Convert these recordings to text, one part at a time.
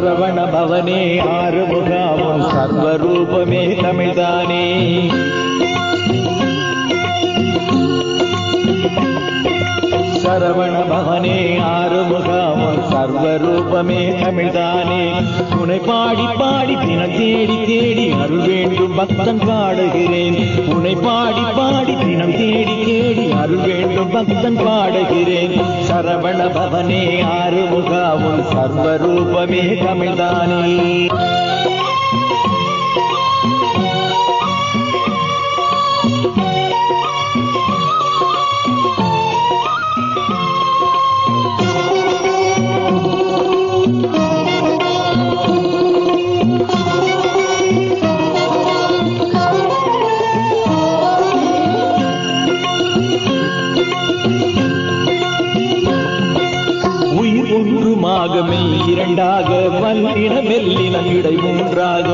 சரவண பவனே ஆறுமுகாவும் சர்வரூபமே தமிழ்தானே. சரவண பவனே ஆறுமுகாவும் சர்வரூபமே தமிழ்தானே. உனை பாடி பாடி தினம் தேடி தேடி அருள் வேண்டும் பக்தன் பாடுகிறேன். உனை பாடி பாடி தினம் தேடி தேடி அருள் வேண்டும் பக்தன் பாடுகிறேன். சரவண பவனே ஆறுமுகாவும் சர்வரூபமே தமிழ்தானே. மெய் இரண்டாக வல்லின மெல்லினம் இடை மூன்றாக.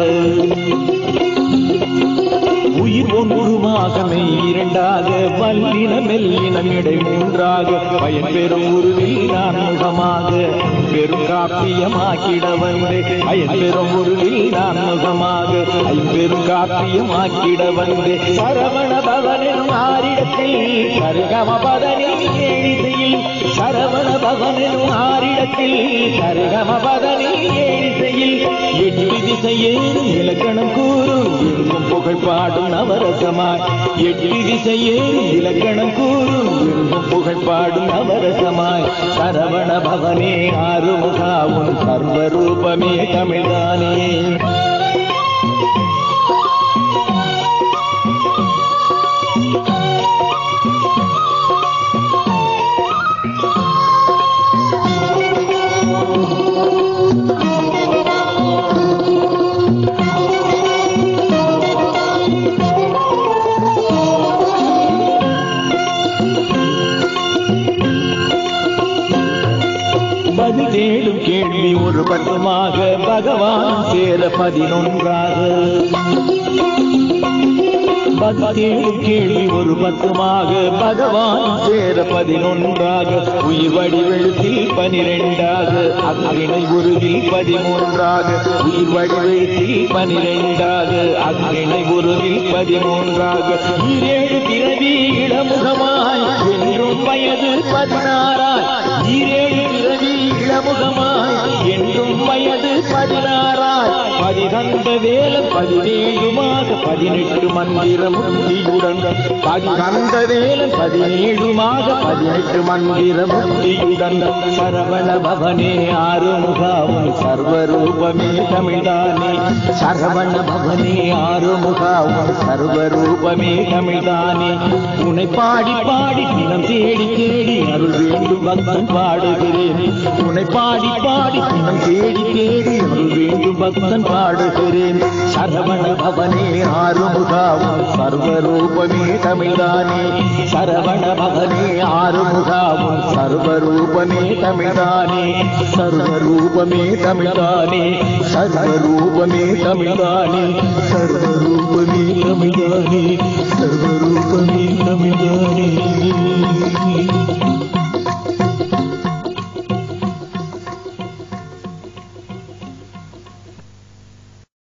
உயிர் ஒன்றுமாக மெய் இரண்டாக வல்லின மெல்லினம் இடை மூன்றாக. பயன் பெறும் உருவில் நான் முகமாக பெரும் காப்பியமாக்கிட வந்து. பயன் பெறும் உருவில் நான் முகமாக ஐம்பெரும் காப்பியமாக்கிட வந்து. சரவண பவனும் ஆரிடத்தில் சருகம பதனில் ஏழிசையில். சரவண பவனும் ஆரிடத்தில் சருகம பதனில் ஏழிசையில். எட்டு திசையேறும் இலக்கணம் கூறும் எங்கும் புகழ் பாடும் நவரசமாய். எட்டு திசையேறும் இலக்கணம் கூறும் எங்கும் புகழ் பாடும் நவரசமாய். சரவண பவனே ஆறுமுகாவும் சர்வரூபமே தமிழ்தானே. பதினேழும் கேள்வி ஒரு பக்கமாக பகவான் சேர 11ஆக. பதினேழும் கேள்வி ஒரு பக்கமாக பகவான் சேர 11ஆக. உயிர் வடிவெழுத்தில் 12ஆக. அக்னிணை உருவில் 13ஆக. உயிர் வடிவெழுத்தில் 12ஆக. அக்னிணை உருவில் 13ஆக. ஈரேழு பிறவி இளமுகமாய் என்றும் வயது 16ஆய். ஈரேழு பிறவி இளமுகமாய் என்றும் வயது 16ஆய். பதிகந்த வேலம் 17மாக 18 மந்திர முக்தியுடன். பதிகந்த வேலம் 17மாக 18 மந்திர முக்தியுடன். சரவண பவனே ஆறுமுகாவும் சர்வரூபமே தமிழ்தானே. சரவண பவனே ஆறுமுகாவும் சர்வரூபமே தமிழ்தானே. உனை பாடி பாடி தினம் தேடி தேடி அருள் வேண்டும் பக்தன் பாடுகிறேன். உனை பாடி பாடி தினம் தேடி தேடி அருள் வேண்டும் பக்தன் பாடுகிறேன். சரவண பவனே ஆறுமுகாவும் சர்வரூபமே தமிழ்தானே. சரவண பவனே ஆறுமுகாவும் சர்வரூபமே தமிழ்தானே. சர்வரூபமே தமிழ்தானே. சர்வரூபமே தமிழ்தானே. சர்வரூபமே தமிழ்தானே. சர்வரூப